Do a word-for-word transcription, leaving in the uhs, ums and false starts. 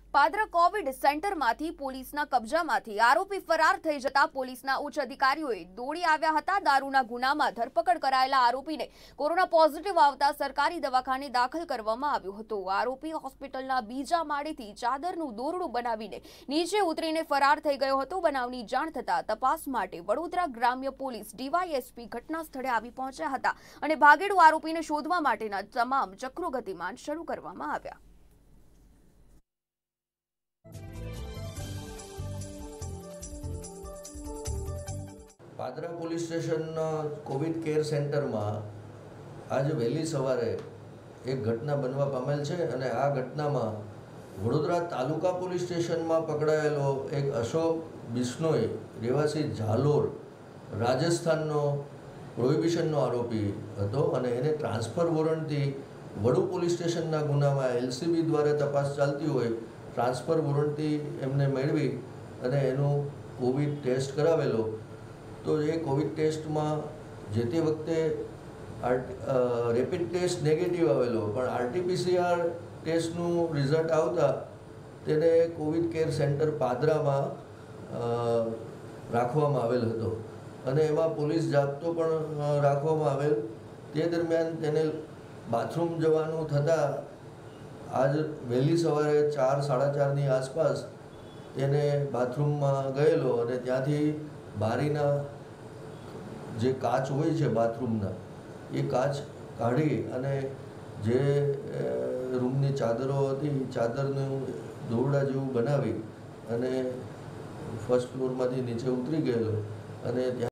Padra Covid સેન્ટરમાંથી પોલીસના કબજામાંથી આરોપી ફરાર થઈ જતા પોલીસના ઉચ્ચ અધિકારીઓએ દોડી આવ્યા હતા। દારૂના ગુનામાં ધરપકડ કરાયેલા આરોપીને કોરોના પોઝિટિવ આવતા સરકારી દવાખાને દાખલ કરવામાં આવ્યો હતો। આરોપી હોસ્પિટલના બીજા માળેથી ચાદરનું દોરડું બનાવીને નીચે ઉતરીને ફરાર થઈ ગયો હતો। બનાવની જાણ થતા તપાસ માટે વડોદરા ગ્રામ્ય પોલીસ ડીવાયએસપી ઘટના સ્થળે આવી પહોંચ્યા હતા અને ભાગેડુ આરોપીને શોધવા માટેના તમામ ચક્રો ગતિમાન શરૂ કરવામાં આવ્યા। Padra police station Covid care centre में आज वहेली सवारे एक घटना बनवा पामेल छे अने आ घटना में वडोदरा तालुका पोलीस स्टेशन में पकड़ायेलो एक अशोक बिश्नोई રહેવાસી झालोर राजस्थान प्रोहिबिशन आरोपी हतो अने एने ट्रांसफर वोरंटथी वडू पोलीस स्टेशन गुना में एलसीबी द्वारा तपास चालती होय ट्रांसफर वोरंटथी एमने मेळवी अने एनु कोविड टेस्ट करावेलो। तो ये कोविड टेस्ट में जेते वक्ते रेपिड टेस्ट नेगेटिव आवेलो पण आरटीपीसीआर टेस्टनु रिजल्ट आवता तेने कोविड केर सेंटर पादरा में राखवामां आवेल हतो अने एमां पोलीस जाप्तो पण राखवामां आवेल। ते दरमियान तेने बाथरूम जवानुं थता आज वहेली सवारे चार साढ़ा चारनी आसपास तेने बाथरूम में गयेलो अने त्यांथी बारीना जे काच होय छे बाथरूमना ए काच काढी अने जे रूमनी चादरो हती चादरनुं दोरडा जेवुं बनावी अने फर्स्ट फ्लोरमांथी नीचे उतरी गयेलो अने